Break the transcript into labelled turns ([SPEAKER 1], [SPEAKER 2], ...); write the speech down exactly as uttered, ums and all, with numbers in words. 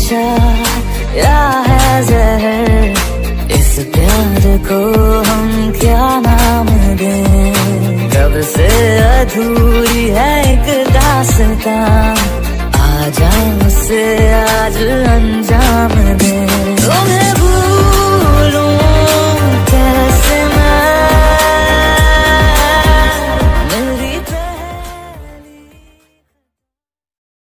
[SPEAKER 1] नशा या है जहर, इस प्यार को हम क्या नाम दें। कब से अधूरी है एक दास्तां,